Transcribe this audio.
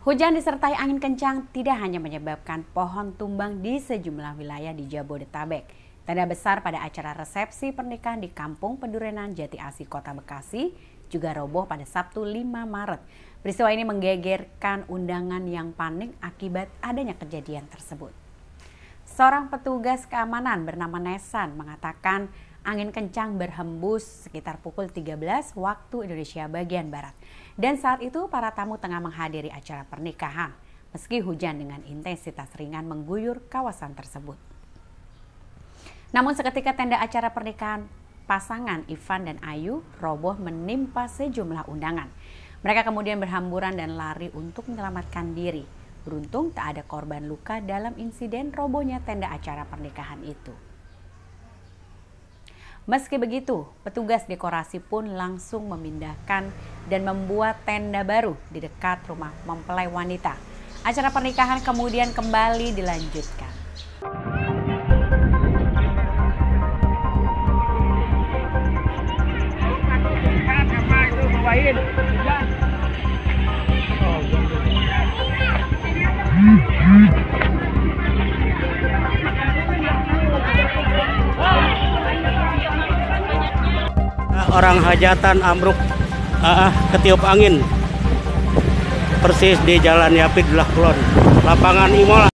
Hujan disertai angin kencang tidak hanya menyebabkan pohon tumbang di sejumlah wilayah di Jabodetabek. Tenda besar pada acara resepsi pernikahan di Kampung Pendurenan Jati Asih, Kota Bekasi juga roboh pada Sabtu 5 Maret. Peristiwa ini menggegerkan undangan yang panik akibat adanya kejadian tersebut. Seorang petugas keamanan bernama Nesan mengatakan angin kencang berhembus sekitar pukul 13 waktu Indonesia bagian Barat. Dan saat itu para tamu tengah menghadiri acara pernikahan, meski hujan dengan intensitas ringan mengguyur kawasan tersebut. Namun seketika tenda acara pernikahan pasangan Ivan dan Ayu roboh menimpa sejumlah undangan. Mereka kemudian berhamburan dan lari untuk menyelamatkan diri. Beruntung tak ada korban luka dalam insiden robohnya tenda acara pernikahan itu. Meski begitu, petugas dekorasi pun langsung memindahkan dan membuat tenda baru di dekat rumah mempelai wanita. Acara pernikahan kemudian kembali dilanjutkan. Orang hajatan ambruk ketiup angin persis di Jalan Yapidlah Kulon, lapangan Imola.